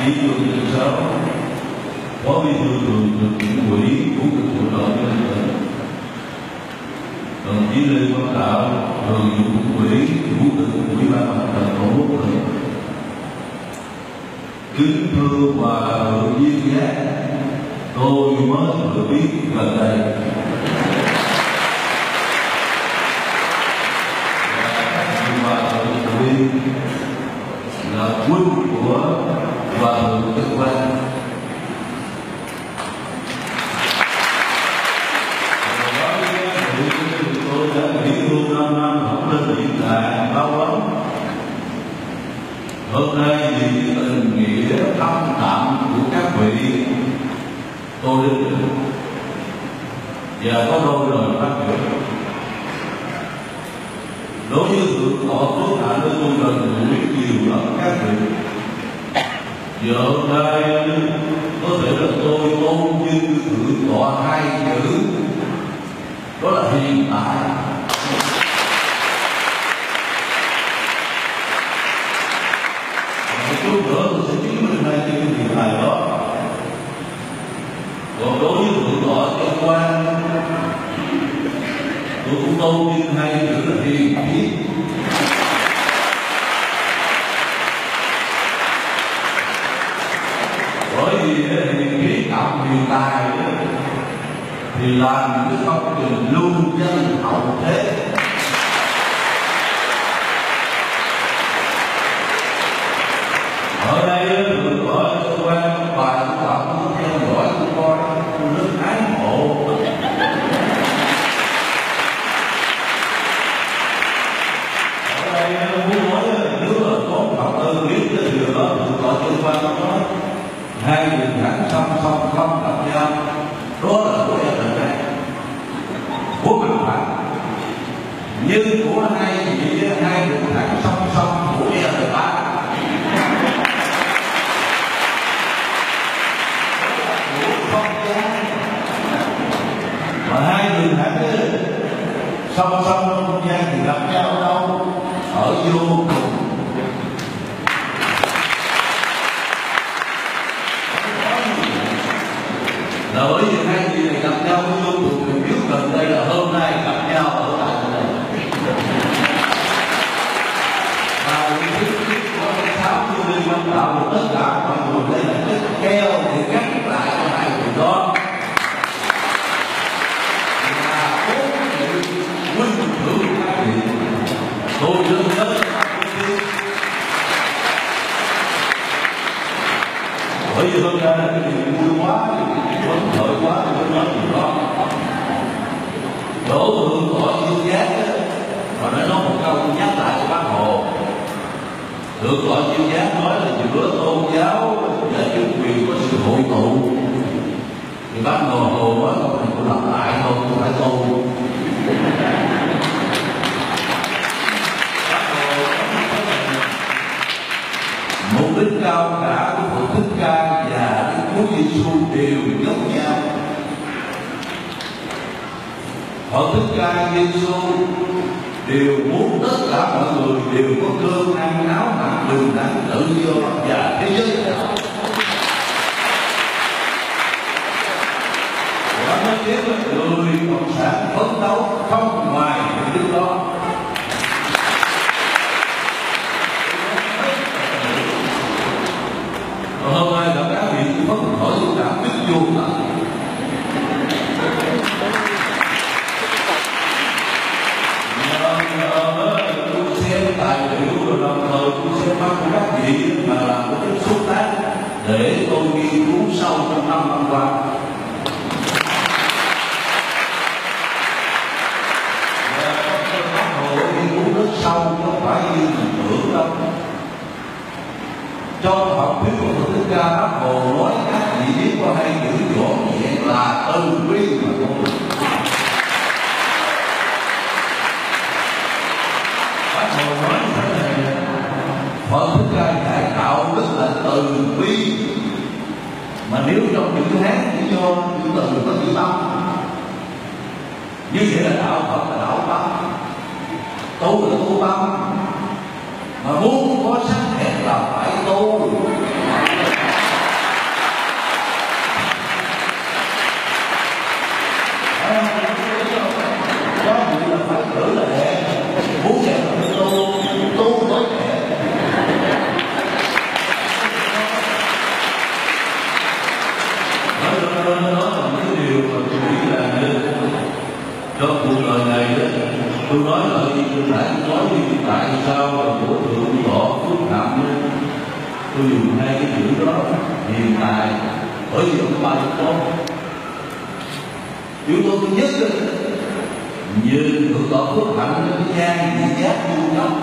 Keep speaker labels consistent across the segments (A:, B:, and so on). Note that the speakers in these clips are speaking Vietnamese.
A: Bí thư thứ 6, Phó Bí thư thường trực Tỉnh ủy, Chủ tịch Hội đồng nhân dân tỉnh, đồng chí Lê Quang Đạo, thường vụ Tỉnh ủy, Chủ tịch Ủy ban Mặt trận Tổ quốc tỉnh. Kính thưa Hòa thượng Duyên Giác, tôi mới được biết gần đây Hòa thượng Duyên là huynh của Hòa thượng Đức Quang. Tôi đã nghỉ hưu 5 năm không lên diễn đàn báo lắm. Hôm nay vì tình nghĩa thâm đậm của các vị, tôi đến được và có đôi lời phát biểu. Đối với thượng tọa Phước Hạ tôi gần gũi nhiều lắm các vị. Giờ hôm nay có thể là tôi tôn vinh thượng tọa hai chữ, đó là hiện tại. Chút nữa tôi sẽ chứng minh hai chữ hiện tại đó. Còn đối với thượng tọa Đức Quang, tôi cũng tôn vinh hai chữ là hiền thiết. Bởi vì hiền thiết cộng hiền tài thì làm những cái công trình lưu dân hậu thế. Ở đây thượng tọa Đức Quang bài của bạn muốn theo dõi của con rất ái mộ. Ở đây muốn nói nếu là có Phật tử biết cái điều đó, thượng tọa Đức Quang nói hai đường thẳng song song không gặp nhau, đó là của gia đình này, của mặt Phật. Nhưng của hai vị hai đường thẳng song song của gia đình ta. Mà hai đường thẳng song song trong không gian thì gặp nhau ở đâu? Ở vô cùng. Là bởi vì hai người này gặp nhau ở vô cùng thì biết gần đây là hôm nay gặp nhau ở tại đây. Và những cái có 6 chương Lê Quang Đạo và tất cả mọi người đây là cái keo để gắn lại cho hai người đó. Tôi rất nhớ bởi vì hôm nay là cái niềm vui quá, phấn khởi quá, tôi nói gì đó. Đỗ thượng tọa Duyên Giác và nói một câu nhắc lại của Bác Hồ. Thượng tọa Duyên Giác nói là giữa tôn giáo và chính quyền có sự hội tụ. Thì Bác Hồ nói câu này cũng lặp lại thôi, không phải tôn. Mục đích cao cả của Phật Thích Ca và Đức Chúa Giêsu đều giống nhau. Phật Thích Ca Giêsu đều muốn tất cả mọi người đều có cơm ăn áo mặc, bình đẳng tự do và thế giới đạo. Và nói tiếp là người cộng sản phấn đấu không ngoài mục đích đó. Hôm nay đã các vị phấn khởi đã biết vô tận. Tôi xem tài liệu rồi đồng thời tôi xem mắt của các vị mà làm cái xúc tác để tôi nghiên cứu sâu trong 5 năm qua. Và trong Bác Hồ nghiên cứu rất sâu, không phải như mình tưởng đâu. Trong học thuyết của Phật Thích Ca, Bác Hồ nói các vị biết qua hai chữ rõ nhẹ là từ bi mà thôi. Bác Hồ nói như thế này, Phật Thích Ca dạy đạo đức là từ bi. Mà nếu trong chữ Hán chỉ do chữ từ có chữ tâm, như vậy là đạo Phật là đạo tâm, tu là tu tâm. Mà muốn có sắc đẹp là phải tu. tôi nãy nói tại sao là của thượng tọa Phước Hạnh, tôi dùng hai cái chữ đó hiện tại, bởi vì ông bài con yếu tố thứ nhất như thượng tọa Phước Hạnh cái gian vị giác vô gốc.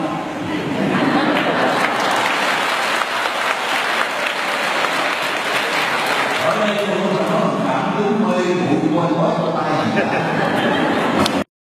A: Ở đây tôi nói cảm cúm mê bụi coi nói có tay